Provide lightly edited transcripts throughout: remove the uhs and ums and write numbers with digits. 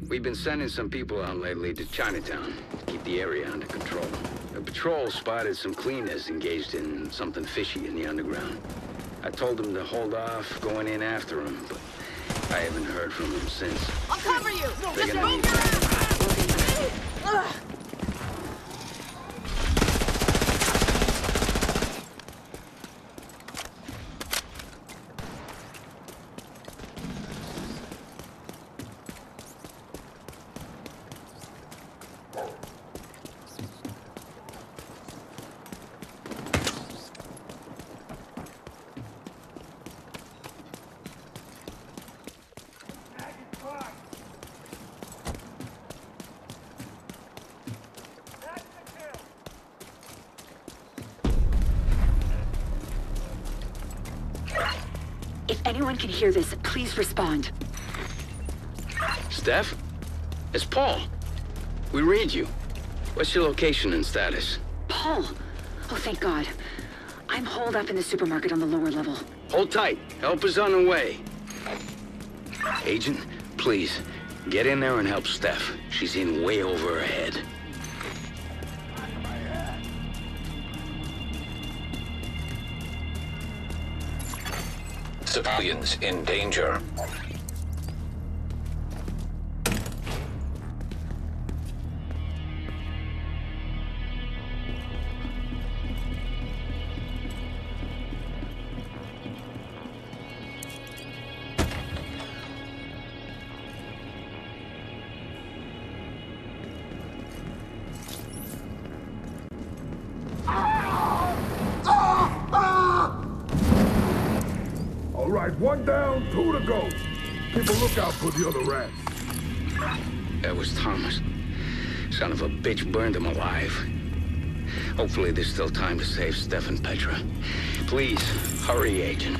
We've been sending some people out lately to Chinatown to keep the area under control. A patrol spotted some cleaners engaged in something fishy in the underground. I told them to hold off going in after them, but I haven't heard from them since. I'll cover you! They're Just gonna move need your ass! If anyone can hear this, please respond. Steph? It's Paul. We read you. What's your location and status? Paul! Oh, thank God. I'm holed up in the supermarket on the lower level. Hold tight. Help is on the way. Agent, please, get in there and help Steph. She's in way over her head. Civilians in danger. All right, one down, two to go. Keep a lookout for the other rats. That was Thomas. Son of a bitch burned him alive. Hopefully there's still time to save Steph and Petra. Please, hurry, Agent.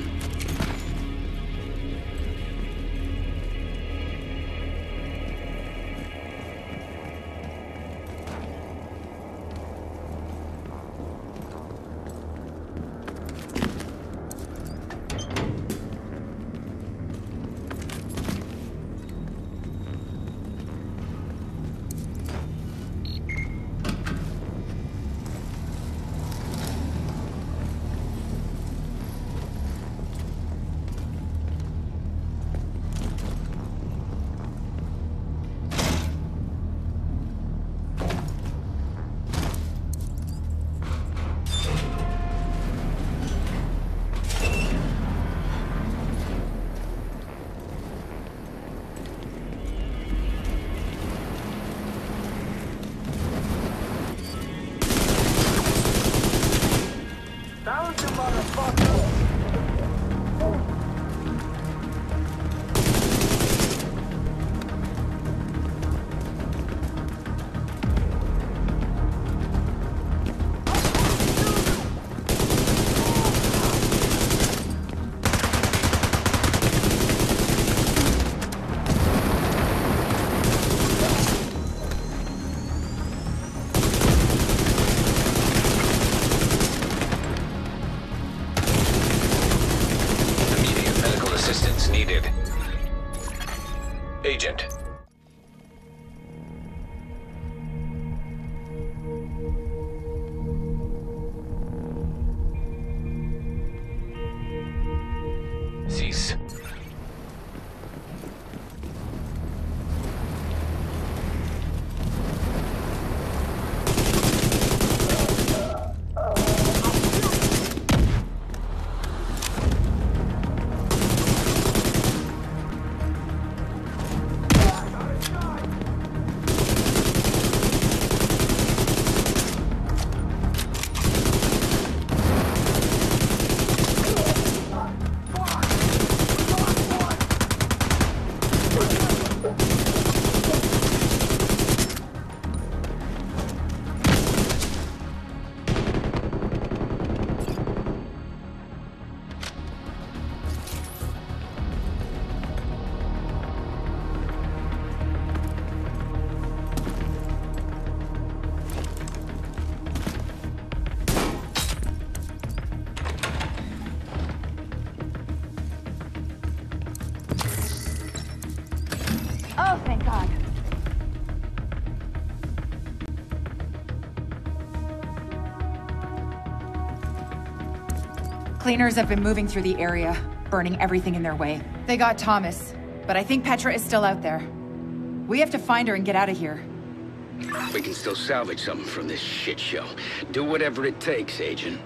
Needed. Agent. Cease. Oh, thank God. Cleaners have been moving through the area, burning everything in their way. They got Thomas, but I think Petra is still out there. We have to find her and get out of here. We can still salvage something from this shit show. Do whatever it takes, Agent.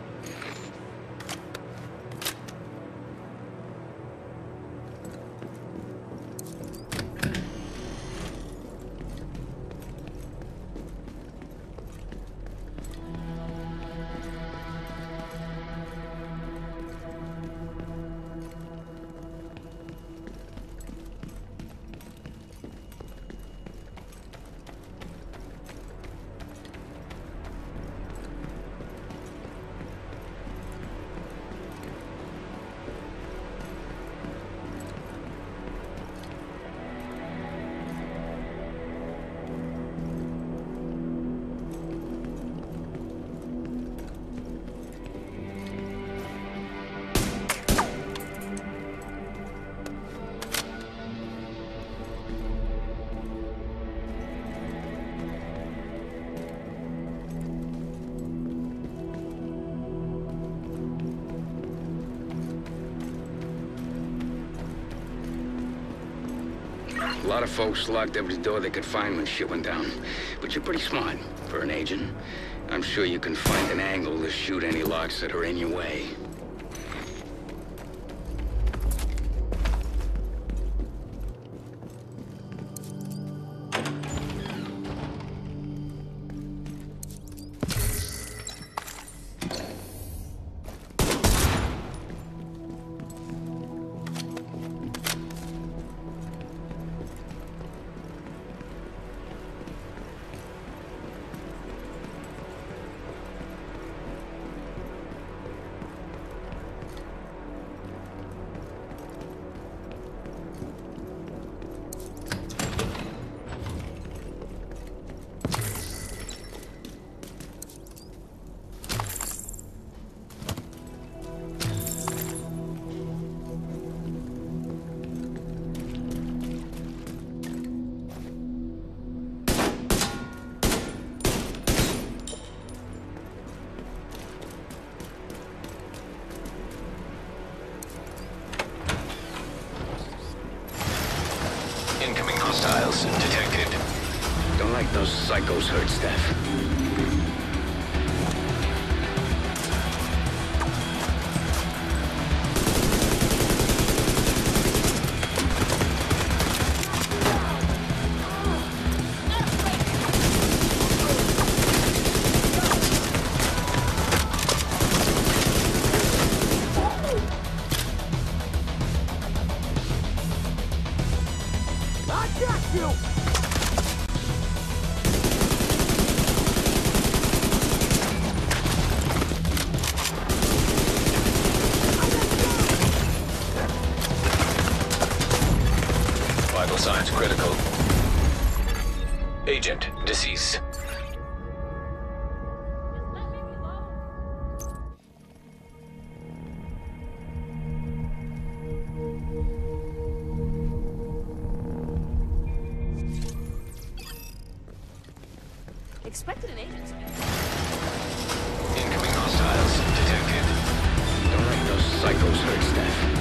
A lot of folks locked every door they could find when shit went down. But you're pretty smart for an agent. I'm sure you can find an angle to shoot any locks that are in your way. Incoming hostiles detected. Don't like those psychos hurt, Steph. Vital signs critical. Agent deceased. Expected an agent. Incoming hostiles detected. Don't like those psychos hurt, Steph.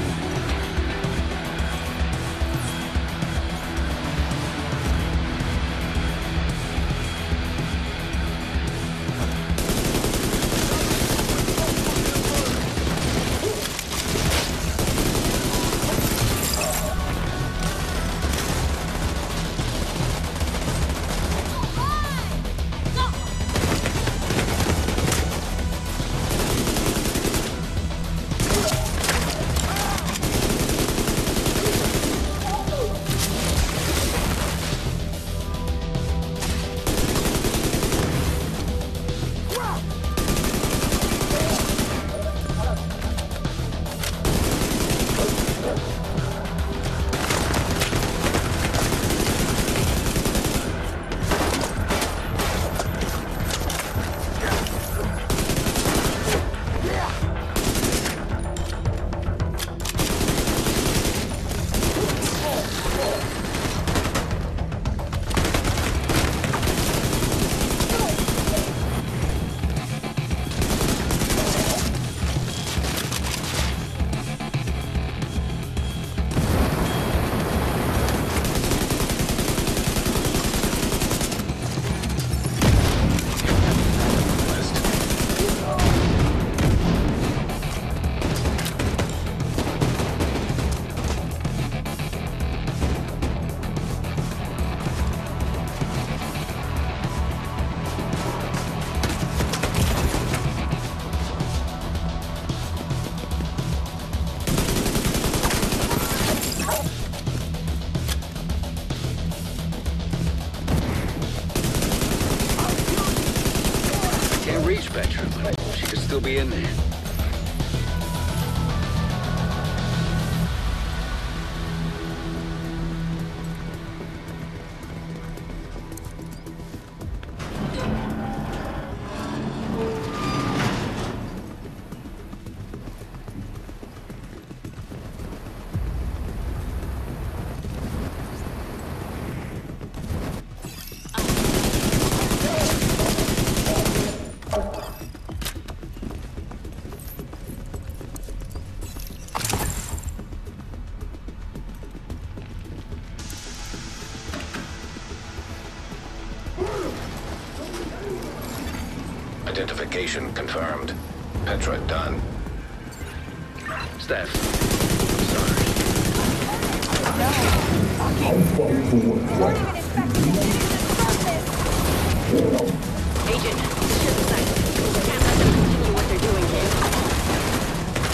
Petra, but she could still be in there. Identification confirmed. Petra done. Steph, I'm sorry. Agent, secure the site. We can't let them continue what they're doing here.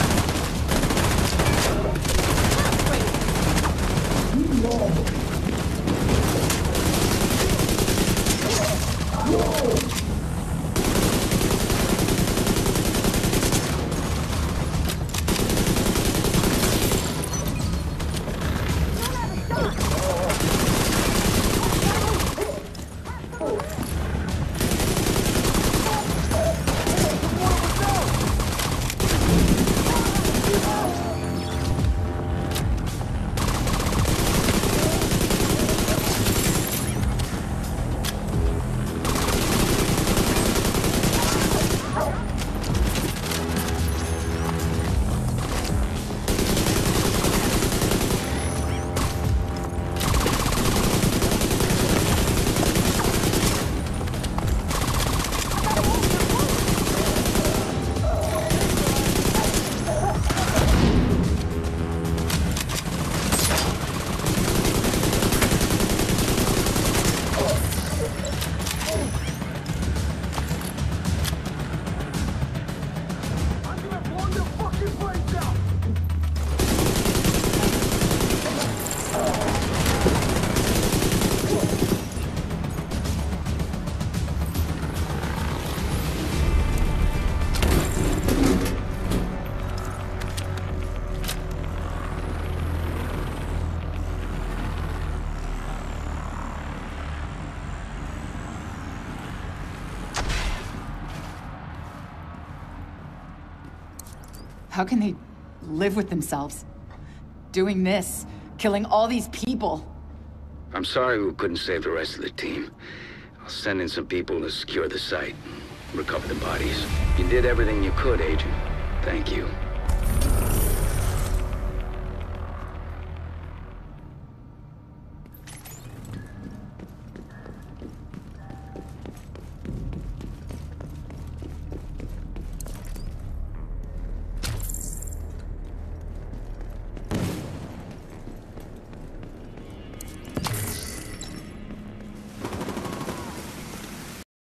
How can they live with themselves? Doing this, killing all these people. I'm sorry we couldn't save the rest of the team. I'll send in some people to secure the site, recover the bodies. You did everything you could, Agent. Thank you.